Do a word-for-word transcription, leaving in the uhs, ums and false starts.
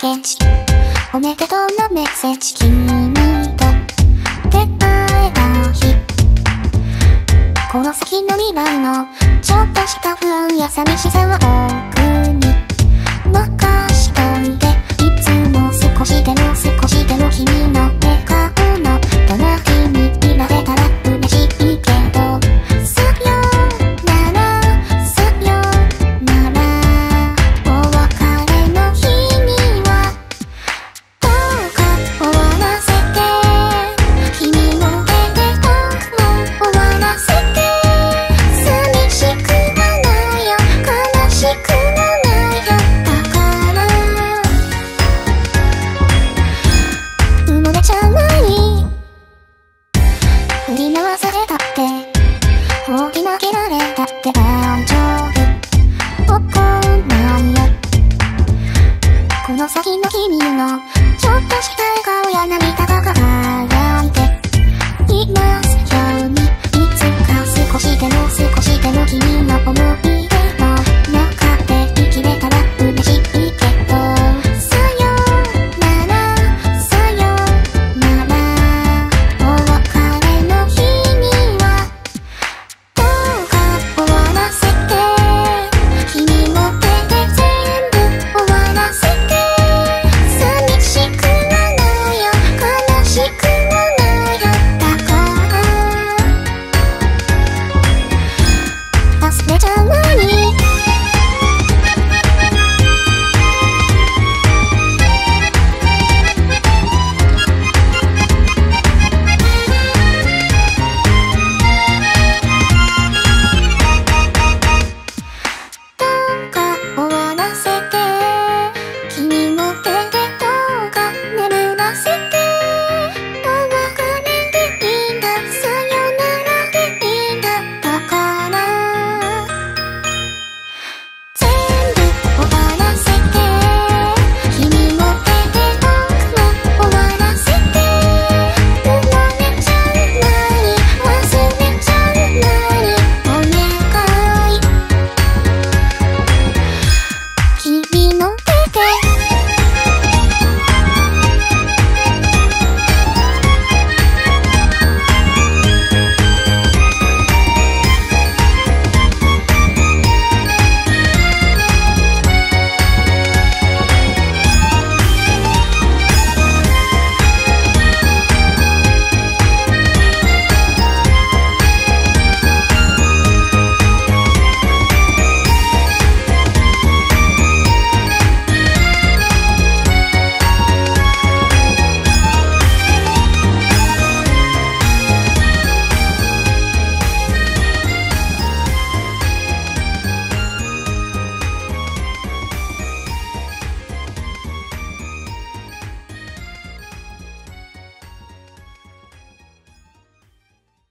ケージ。おめでとうのメッセージ。君と出会えた日、この先の未来のちょっとした不安や寂しさは僕に任しといて。いつも少しでも少しでも君の笑顔の隣にいられたら嬉しいけど、さよならさよなら、お別れの日にはどうか終わらせて、君の出てたも終わらせて。寂しくはないよ、悲しくはないよ、だから埋もれちゃない。振り回されたって放り投げられたって大丈夫、怒んないよ。この先の君のちょっとした笑顔や涙が変わる